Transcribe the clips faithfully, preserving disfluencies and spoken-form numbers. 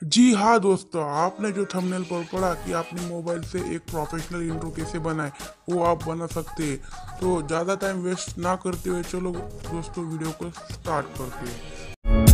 जी हाँ दोस्तों, आपने जो थंबनेल पर पढ़ा कि आपने मोबाइल से एक प्रोफेशनल इंट्रो कैसे बनाए, वो आप बना सकते हैं। तो ज़्यादा टाइम वेस्ट ना करते हुए चलो दोस्तों वीडियो को स्टार्ट करते हैं।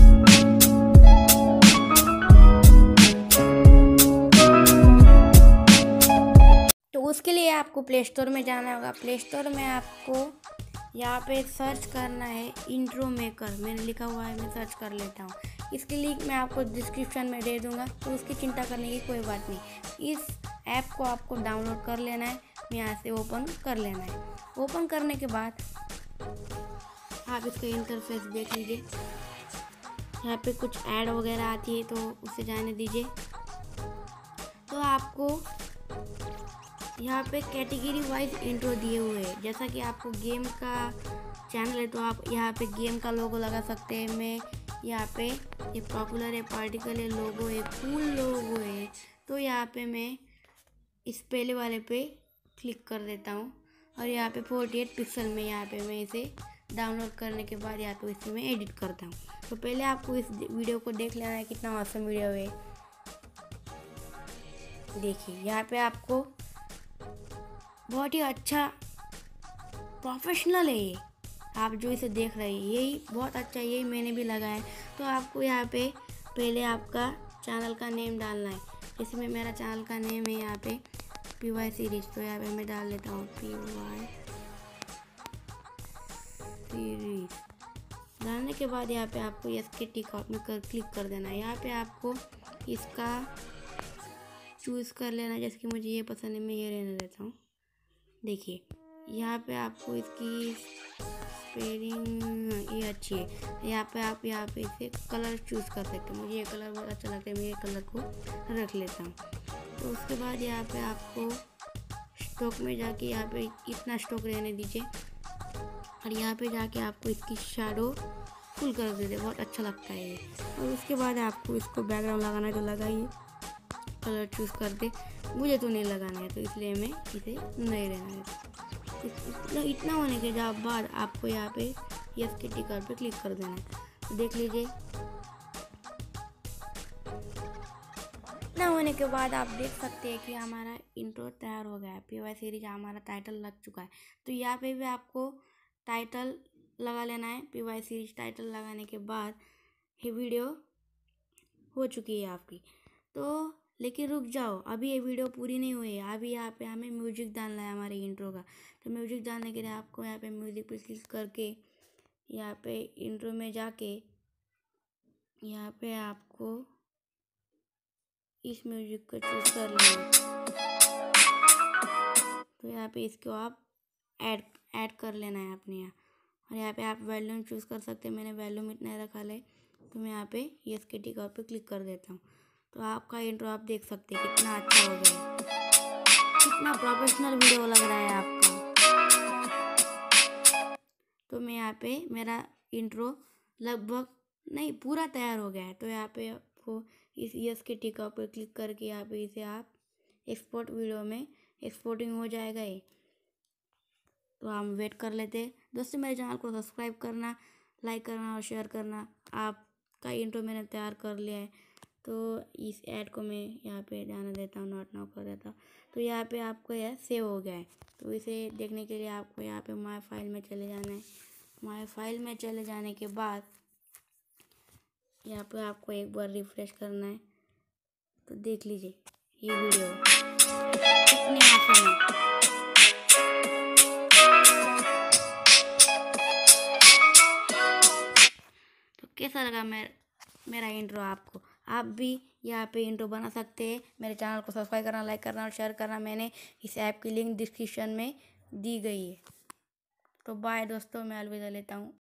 तो उसके लिए आपको प्ले स्टोर में जाना होगा। प्ले स्टोर में आपको यहाँ पे सर्च करना है इंट्रो मेकर। मैंने लिखा हुआ है, मैं सर्च कर लेता हूँ। इसकी लिंक मैं आपको डिस्क्रिप्शन में दे दूँगा, तो उसकी चिंता करने की कोई बात नहीं। इस ऐप को आपको डाउनलोड कर लेना है, यहाँ से ओपन कर लेना है। ओपन करने के बाद आप इसका इंटरफेस देख लीजिए। यहाँ पे कुछ ऐड वगैरह आती है, तो उसे जाने दीजिए। तो आपको यहाँ पे कैटेगरी वाइज इंट्रो दिए हुए हैं। जैसा कि आपको गेम का चैनल है, तो आप यहाँ पे गेम का लोगो लगा सकते हैं। मैं यहाँ पे ये पॉपुलर है, पार्टिकल है, लोगो है, कूल लोगो है, तो यहाँ पे मैं इस पहले वाले पे क्लिक कर देता हूँ। और यहाँ पे फोर्टी एट पिक्सल में यहाँ पे मैं इसे डाउनलोड करने के बाद यहाँ पे इसे मैं एडिट करता हूँ। तो पहले आपको इस वीडियो को देख लेना है, कितना औसम वीडियो है। देखिए यहाँ पे आपको बहुत ही अच्छा प्रोफेशनल है ये। आप जो इसे देख रहे हैं यही बहुत अच्छा है, यही मैंने भी लगाया है। तो आपको यहाँ पे पहले आपका चैनल का नेम डालना है। जैसे मैं मेरा चैनल का नेम है यहाँ पे पी वाई सीरीज, तो यहाँ पे मैं डाल लेता हूँ पी वाई सीरीज। डालने के बाद यहाँ पे आपको एस के टी कॉप में कर क्लिक कर देना है। यहाँ पे आपको इसका चूज़ कर लेना, जैसे कि मुझे ये पसंद है, मैं ये रहने देता हूँ। देखिए यहाँ पे आपको इसकी स्पेलिंग ये अच्छी है। यहाँ पे आप यहाँ पे इसे कलर चूज़ कर सकते हैं। मुझे ये कलर बहुत अच्छा लगता है, मैं ये कलर को रख लेता हूँ। तो उसके बाद यहाँ पे आपको स्टॉक में जाके यहाँ पे इतना स्टॉक रहने दीजिए। और यहाँ पे जाके आपको इसकी शैडो फुल कर दीजिए, बहुत अच्छा लगता है ये। और उसके बाद आपको इसको बैकग्राउंड लगाना तो लगाइए, कलर चूज़ कर दे। मुझे तो नहीं लगाना है, तो इसलिए मैं इसे नहीं रहना है। इतना इतना होने के बाद आपको यहाँ पे यस के टिकर पे क्लिक कर देना है। तो देख लीजिए इतना होने के बाद आप देख सकते हैं कि हमारा इंट्रो तैयार हो गया है। पी वाई सीरीज हमारा टाइटल लग चुका है। तो यहाँ पे भी आपको टाइटल लगा लेना है। पी वाई सीरीज टाइटल लगाने के बाद ये वीडियो हो चुकी है आपकी। तो लेकिन रुक जाओ, अभी ये वीडियो पूरी नहीं हुई है। अभी यहाँ पे हमें म्यूजिक डालना है हमारे इंट्रो का। तो म्यूजिक डालने के लिए आपको यहाँ पे म्यूजिक पे क्लिक करके यहाँ पे इंट्रो में जाके यहाँ पे आपको इस म्यूजिक को चूज़ कर लेना। तो यहाँ पे इसको आप ऐड ऐड कर लेना है अपने यहाँ। और यहाँ पे आप वॉल्यूम चूज़ कर सकते हैं। मैंने वॉल्यूम इतना रखा है, तो मैं यहाँ पे यस के टी पे क्लिक कर देता हूँ। तो आपका इंट्रो आप देख सकते हैं कितना अच्छा हो गया है, कितना प्रोफेशनल वीडियो लग रहा है आपका। तो मैं यहाँ पे मेरा इंट्रो लगभग नहीं पूरा तैयार हो गया है। तो यहाँ पे आपको इस यस के टी पर क्लिक करके यहाँ पे इसे आप एक्सपोर्ट वीडियो में एक्सपोर्टिंग हो जाएगा ये। तो हम वेट कर लेते हैं। दोस्तों मेरे चैनल को सब्सक्राइब करना, लाइक करना और शेयर करना। आपका इंट्रो मैंने तैयार कर लिया है। तो इस ऐड को मैं यहाँ पे जाने देता हूँ, नोट नाउ कर देता हूँ। तो यहाँ पे आपको यह सेव हो गया है। तो इसे देखने के लिए आपको यहाँ पे माय फाइल में चले जाना है। माय फाइल में चले जाने के बाद यहाँ पे आपको एक बार रिफ्रेश करना है। तो देख लीजिए ये वीडियो कितनी आसान है। तो कैसा लगा मेरा मेरा इंट्रो आपको? आप भी यहाँ पे इंट्रो बना सकते हैं। मेरे चैनल को सब्सक्राइब करना, लाइक करना और शेयर करना। मैंने इस ऐप की लिंक डिस्क्रिप्शन में दी गई है। तो बाय दोस्तों, मैं अलविदा लेता हूँ।